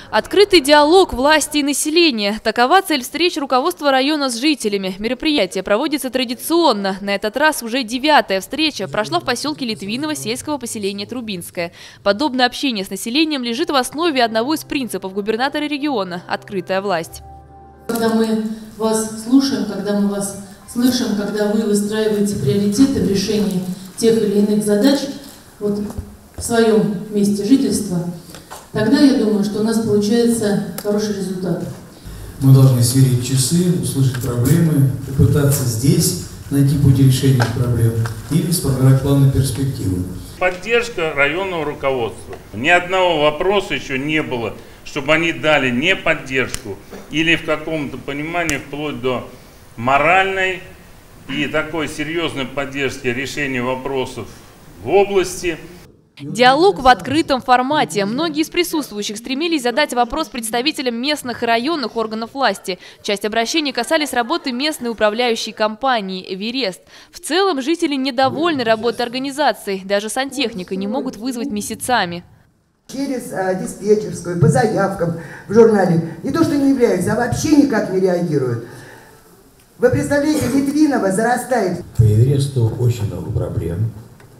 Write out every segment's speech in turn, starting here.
Открытый диалог власти и населения. Такова цель встреч руководства района с жителями. Мероприятие проводится традиционно. На этот раз уже 9-я встреча прошла в поселке Литвиново сельского поселения Трубинское. Подобное общение с населением лежит в основе одного из принципов губернатора региона – открытая власть. Когда мы вас слушаем, когда мы вас слышим, когда вы выстраиваете приоритеты в решении тех или иных задач вот, в своем месте жительства, тогда я думаю, что у нас получается хороший результат. Мы должны сверить часы, услышать проблемы, попытаться здесь найти пути решения проблем или сформировать план на перспективу. Поддержка районного руководства. Ни одного вопроса еще не было, чтобы они дали не поддержку или в каком-то понимании вплоть до моральной и такой серьезной поддержки решения вопросов в области. Диалог в открытом формате. Многие из присутствующих стремились задать вопрос представителям местных и районных органов власти. Часть обращений касались работы местной управляющей компании «Эверест». В целом жители недовольны работой организации. Даже сантехника не могут вызвать месяцами. Через диспетчерскую, по заявкам в журнале не то что не являются, а вообще никак не реагируют. Вы представляете, Литвиново зарастает. По Эвересту очень много проблем.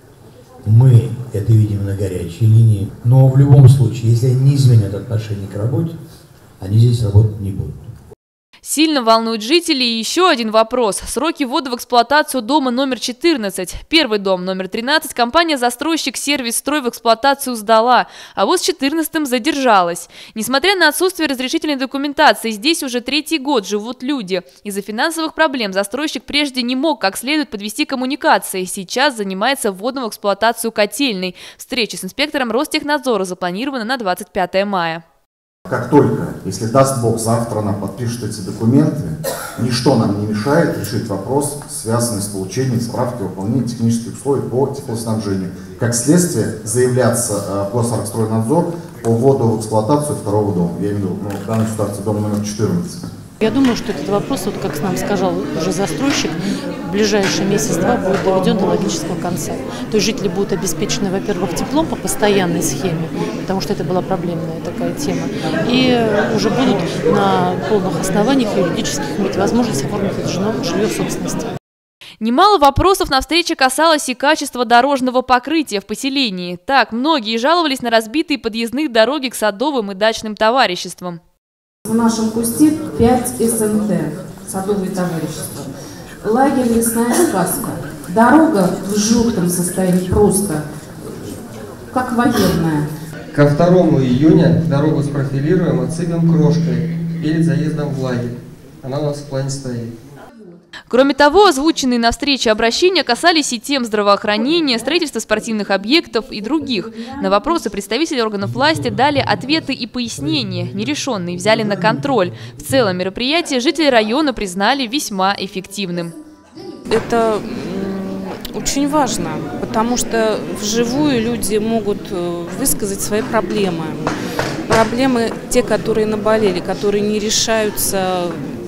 Мы это видим на горячей линии. Но в любом случае, если они не изменят отношение к работе, они здесь работать не будут. Сильно волнует жителей еще один вопрос. Сроки ввода в эксплуатацию дома номер 14. Первый дом номер 13 компания-застройщик «Сервис Строй» в эксплуатацию сдала, а вот с 14-м задержалась. Несмотря на отсутствие разрешительной документации, здесь уже 3-й год живут люди. Из-за финансовых проблем застройщик прежде не мог как следует подвести коммуникации. Сейчас занимается вводом в эксплуатацию котельной. Встреча с инспектором Ростехнадзора запланирована на 25 мая. Как только, если даст Бог, завтра нам подпишут эти документы, ничто нам не мешает решить вопрос, связанный с получением справки о выполнении технических условий по теплоснабжению. Как следствие, заявляться в Госархстройнадзор по вводу в эксплуатацию второго дома. Я имею в виду, в данной ситуации дом номер 14. Я думаю, что этот вопрос, вот как нам сказал уже застройщик, в ближайший месяц-два будет доведен до логического конца. То есть жители будут обеспечены, во-первых, теплом по постоянной схеме, потому что это была проблемная такая тема, и уже будут на полных основаниях юридических иметь возможность оформить это жилье в собственности. Немало вопросов на встрече касалось и качества дорожного покрытия в поселении. Так, многие жаловались на разбитые подъездные дороги к садовым и дачным товариществам. В нашем кусте 5 СНТ, садовые товарищества. Лагерь «Лесная сказка». Дорога в жутком состоянии просто, как военная. Ко 2 июня дорогу спрофилируем, отсыпем крошкой перед заездом в лагерь. Она у нас в плане стоит. Кроме того, озвученные на встрече обращения касались и тем здравоохранения, строительства спортивных объектов и других. На вопросы представители органов власти дали ответы и пояснения, нерешенные взяли на контроль. В целом мероприятие жители района признали весьма эффективным. Это очень важно, потому что вживую люди могут высказать свои проблемы. Проблемы те, которые наболели, которые не решаются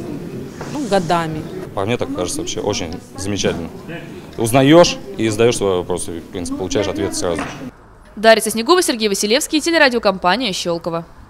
годами. По мне так кажется вообще очень замечательно. Узнаешь и задаешь свои вопросы, в принципе, получаешь ответ сразу. Дарья Соснегова, Сергей Василевский, телерадиокомпания «Щелково».